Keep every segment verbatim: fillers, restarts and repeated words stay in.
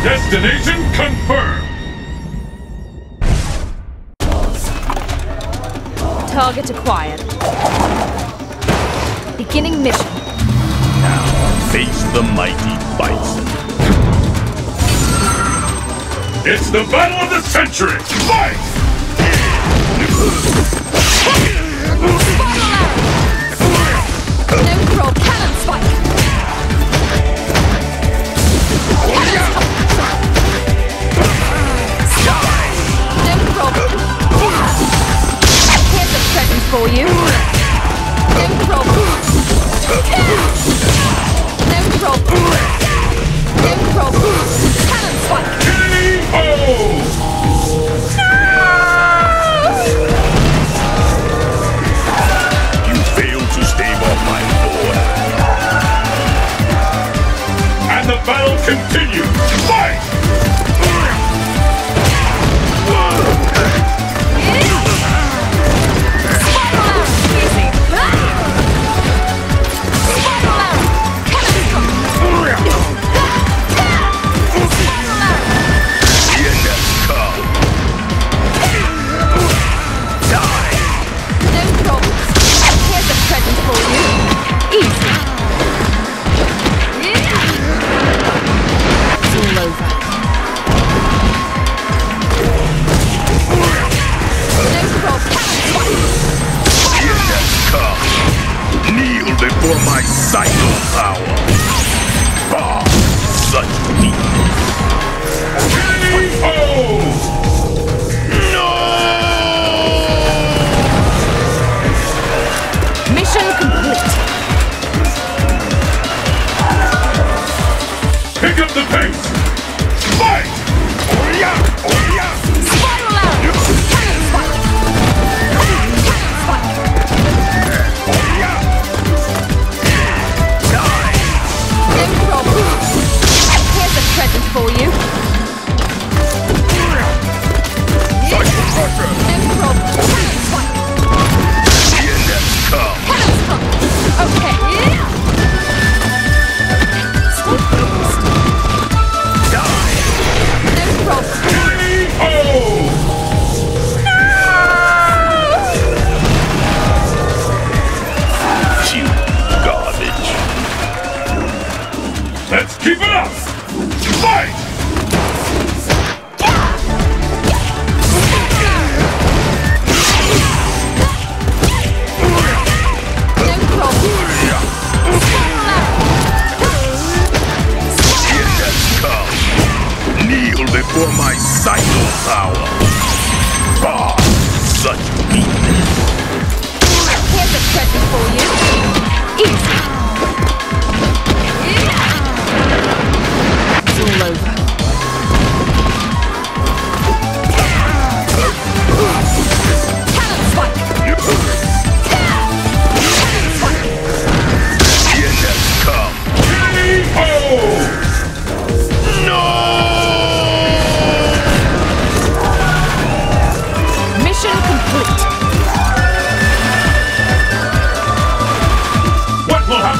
Destination confirmed! Target acquired. Beginning mission. Now, face the mighty Bison. It's the battle of the century! Fight! No control cannon spike! No control. Here's a present for you. No control. No control. No control. Cannon spike! K O! You failed to stave off my board. And the battle continues! Fight! For my cycle power. Ah, such weakness. K O! No! Mission complete. Pick up the pace! Fight! Oh yeah! Oh yeah! Spiral out! Cannon spike! Cannon spike! Oh yeah! No problem. Here's a present for you. Cycle Crusher! No problem. Cannon spike! Here next come! Cannon spike! Okay. Stay focused. Die! No problem. K O! You garbage. Let's keep it up! Fight! No problem. Here next come! Kneel before my cycle power. Ah, such weakness. Here's a present for you. Easy. It's all over. Cannon spike! Cannon spike! Here next come! K O! No! Mission complete. What will happen?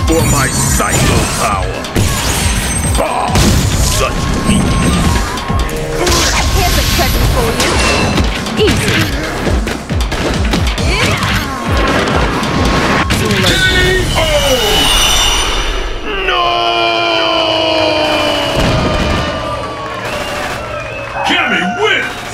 before my psycho power. Ah, such weakness. Here's a present for you. Easy. No! Cammy wins!